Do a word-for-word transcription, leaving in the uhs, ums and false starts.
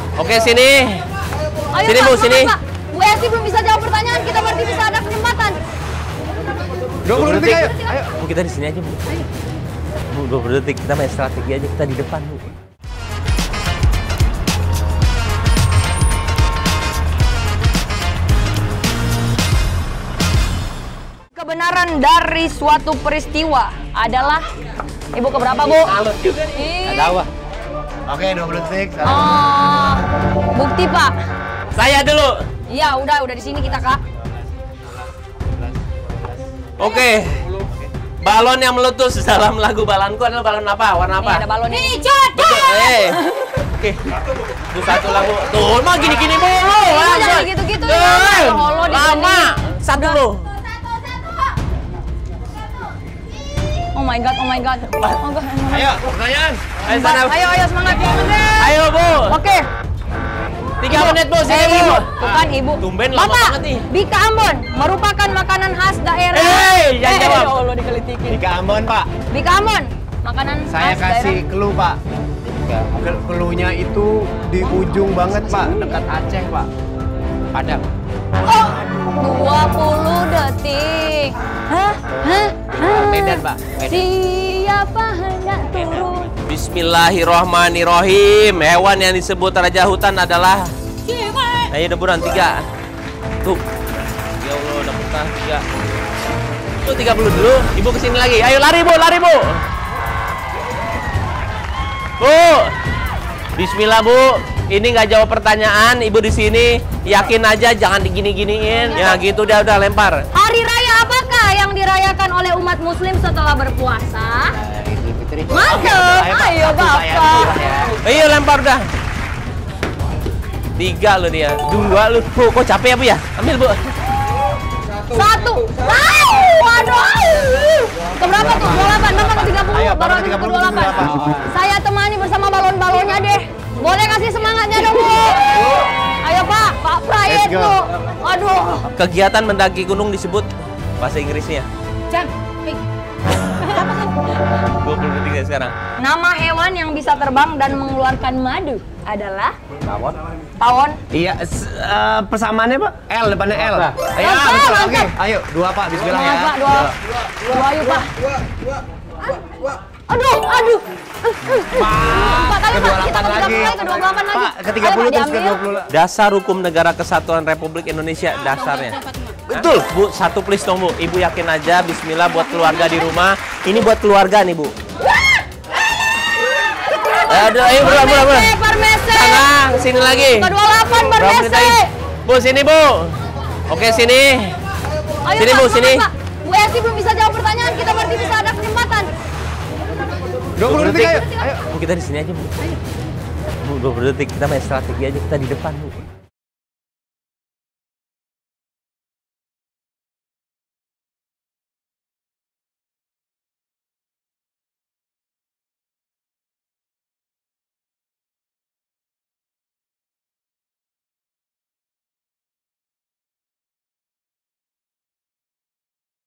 Oke, sini. Ayo, Sini, Pak, Bu, sini. Pak. Bu Esti belum bisa jawab pertanyaan, kita berarti bisa ada kesempatan. dua puluh detik ayo. Ayo. Bu, kita di sini aja, Bu. Bu, dua puluh detik. Kita main strategi aja, kita di depan, Bu. Kebenaran dari suatu peristiwa adalah Ibu keberapa, Bu? Alur juga nih. Ada apa? Oke, dua puluh detik. Oh, bukti, Pak. Saya dulu. Iya, udah, udah di sini kita, Kak. Oke. Balon yang meletus dalam lagu Balonku adalah balon apa? Warna apa? Nih, ada balon hijau. Betul. Eh. Oke. Itu satu lagu. Tuh, mah gini-gini mulu. Iya, jangan gitu-gitu ya. Eh, Ya Allah, lama. Satu lo. Oh my god, oh my god. Oh god. Oh god. Ayo, pertanyaan. Ayo sana. Ayo, ayo semangat. Ayo, Bu. Oke. Tiga menit, Bu. Sini, Eh, Bu. Ibu. Bukan Ibu. Tumben lama Bapak, banget nih. Bika Ambon merupakan makanan khas daerah. Eh, jangan Eh, jawab. Ya Allah, dikelitikin. Tiga Ambon, Pak. Bika Ambon, makanan Saya khas kasih daerah. clue, Pak. Ke- Clue-nya itu di ujung banget, Pak. Dekat Aceh, Pak. Padang. Oh, dua puluh detik. Hah? Hah? Hah? Medan, Pak. Medan. Siapa hendak turun? Bismillahirrohmanirrohim. Hewan yang disebut raja hutan adalah. Ayo deburan tiga. Tuh. Ya Allah, udah putah tiga. Tuh tiga puluh dulu. Ibu kesini lagi. Ayo lari, Bu, lari, Bu. Bu. Bismillah, Bu. Ini nggak jawab pertanyaan. Ibu di sini yakin aja, jangan digini-giniin. Ya gitu, udah udah lempar. Hari raya apakah yang dirayakan oleh umat muslim setelah berpuasa? Idul Fitri. Mantap. Ayo, Bapak. Ayo lempar udah. Tiga lo dia. Dua lo. Bu, kok capek ya, Bu ya? Ambil, Bu. Satu. Wow, waduh. Keberapa tuh? dua puluh delapan, Bapak ke tiga puluh. Ayo, Baru Bapak habis tiga ke puluh, dua puluh delapan. tiga puluh delapan. Saya temani bersama balon-balonnya deh. Boleh kasih semangatnya dong, Bu. Ayo, Pak. Pak Prayet, Let's go. Bu. Aduh. Kegiatan mendaki gunung disebut bahasa Inggrisnya. Jumping. dua puluh detik ya sekarang. Nama hewan yang bisa terbang dan mengeluarkan madu adalah Tawon. tawon. Iya, s- eh, persamaannya, Pak. L, depannya L. Ayo, Mantap, betul, oke. mantap. Ayo, dua, Pak. Bismillah ya. Semangat, Pak. Dua. Dua, ayo, Pak. Aduh, aduh. Empat ayo, Pak. Kita ke tiga puluh lagi, ke dua puluh delapan lagi. Pak, ke tiga puluh Ayo, Pak, terus ke diambil. dua puluh. Dasar Hukum Negara Kesatuan Republik Indonesia dasarnya. Betul, Bu. Satu please dong, Bu. Ibu yakin aja. Bismillah buat keluarga di rumah. Ini buat keluarga nih, Bu. Aduh, ayo buruan, buruan, buruan. Parmese, Parmese. Tenang, sini lagi. Ke dua puluh delapan, Berapa menit Parmese. lagi? Bu, sini, Bu. Oke, sini. Ayo, Sini, Pak, Bu, semangat, sini. Pak. Bu Esti belum bisa jawab pertanyaan, kita berarti bisa ada kesempatan. dua puluh detik ayo. Ayo. Bu, kita di sini aja, Bu. Bu, dua puluh detik. Kita main strategi aja. Kita di depan, Bu.